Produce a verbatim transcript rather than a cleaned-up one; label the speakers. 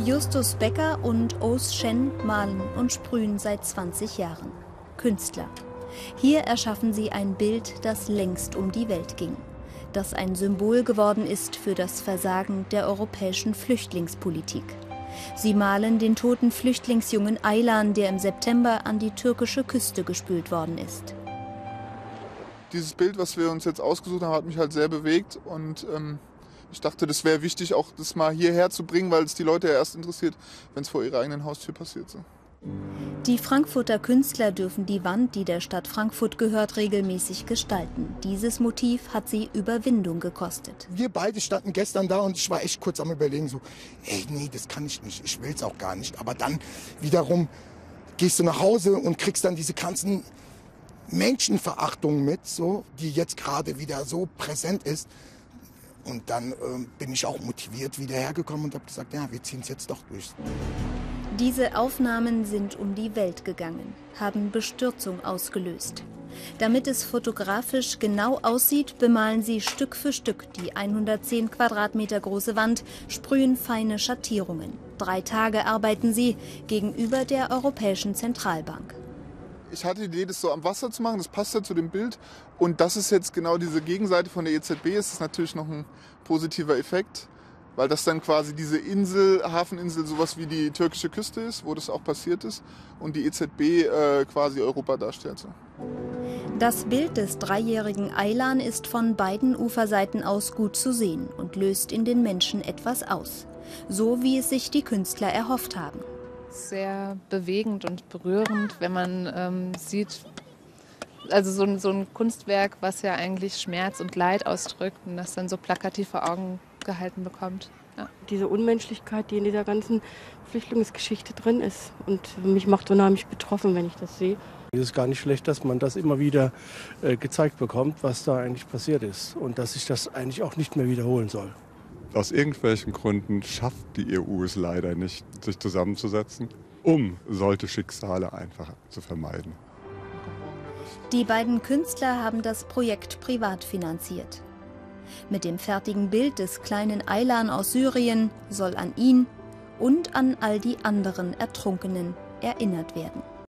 Speaker 1: Justus Becker und Os Shen malen und sprühen seit zwanzig Jahren. Künstler. Hier erschaffen sie ein Bild, das längst um die Welt ging, das ein Symbol geworden ist für das Versagen der europäischen Flüchtlingspolitik. Sie malen den toten Flüchtlingsjungen Aylan, der im September an die türkische Küste gespült worden ist.
Speaker 2: Dieses Bild, was wir uns jetzt ausgesucht haben, hat mich halt sehr bewegt und ähm, ich dachte, das wäre wichtig, auch das mal hierher zu bringen, weil es die Leute ja erst interessiert, wenn es vor ihrer eigenen Haustür passiert. So.
Speaker 1: Die Frankfurter Künstler dürfen die Wand, die der Stadt Frankfurt gehört, regelmäßig gestalten. Dieses Motiv hat sie Überwindung gekostet.
Speaker 3: Wir beide standen gestern da und ich war echt kurz am Überlegen, so, ey, nee, das kann ich nicht, ich will es auch gar nicht. Aber dann wiederum gehst du nach Hause und kriegst dann diese ganzen Menschenverachtung mit, so, die jetzt gerade wieder so präsent ist. Und dann ähm, bin ich auch motiviert wieder hergekommen und habe gesagt, ja, wir ziehen es jetzt doch durch.
Speaker 1: Diese Aufnahmen sind um die Welt gegangen, haben Bestürzung ausgelöst. Damit es fotografisch genau aussieht, bemalen sie Stück für Stück die hundertzehn Quadratmeter große Wand, sprühen feine Schattierungen. Drei Tage arbeiten sie gegenüber der Europäischen Zentralbank.
Speaker 2: Ich hatte die Idee, das so am Wasser zu machen, das passt ja zu dem Bild. Und das ist jetzt genau diese Gegenseite von der E Z B, ist das natürlich noch ein positiver Effekt, weil das dann quasi diese Insel, Hafeninsel, sowas wie die türkische Küste ist, wo das auch passiert ist, und die E Z B äh, quasi Europa darstellt. So.
Speaker 1: Das Bild des dreijährigen Aylan ist von beiden Uferseiten aus gut zu sehen und löst in den Menschen etwas aus, so wie es sich die Künstler erhofft haben.
Speaker 4: Sehr bewegend und berührend, wenn man ähm, sieht, also so ein, so ein Kunstwerk, was ja eigentlich Schmerz und Leid ausdrückt und das dann so plakativ vor Augen gehalten bekommt. Ja.
Speaker 5: Diese Unmenschlichkeit, die in dieser ganzen Flüchtlingsgeschichte drin ist, und mich macht unheimlich betroffen, wenn ich das sehe.
Speaker 6: Es ist gar nicht schlecht, dass man das immer wieder äh, gezeigt bekommt, was da eigentlich passiert ist und dass sich das eigentlich auch nicht mehr wiederholen soll.
Speaker 7: Aus irgendwelchen Gründen schafft die E U es leider nicht, sich zusammenzusetzen, um solche Schicksale einfach zu vermeiden.
Speaker 1: Die beiden Künstler haben das Projekt privat finanziert. Mit dem fertigen Bild des kleinen Aylan aus Syrien soll an ihn und an all die anderen Ertrunkenen erinnert werden.